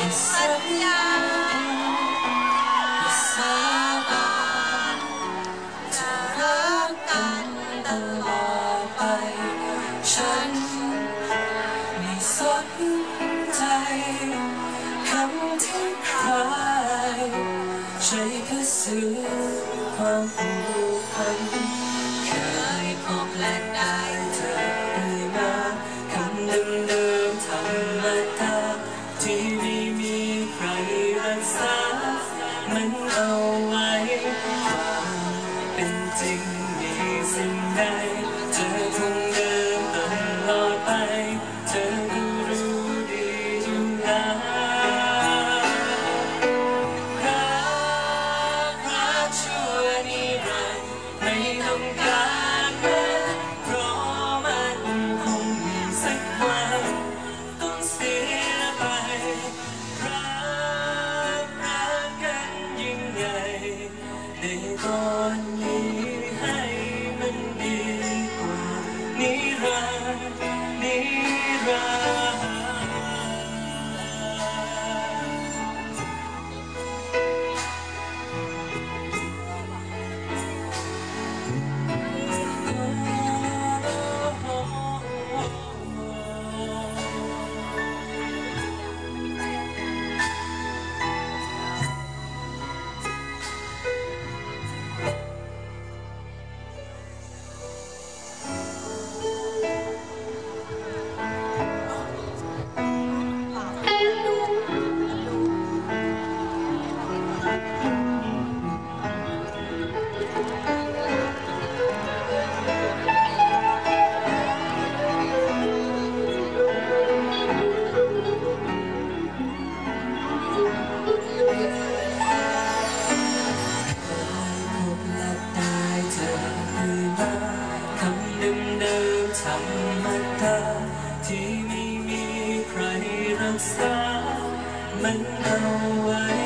สัญญาสาบานจะรักกันตลอดไปฉันไม่สนใจคำที่ใครใช้เพื่อซื้อความผูกพันเคยพบและได้เธอเรื่อยมาคำเดิมๆธรรมดาที่ไม่มีใครรักษามันเอาไว้ความเป็นจริงมีสิ่งใดเธอคงเดินตลอดไปเธอก็รู้ดีอยู่แล้วรักชั่วนิรันดร์ไม่ต้องการมันเพราะมันคงมีสักวันต้องเสียไปรักกันยิ่งใหญ่ในตอนนี้ให้มันดีกว่านิรันดร์นิรันดร์ธรรมดาที่ไม่มีใครรักษามันเอาไว้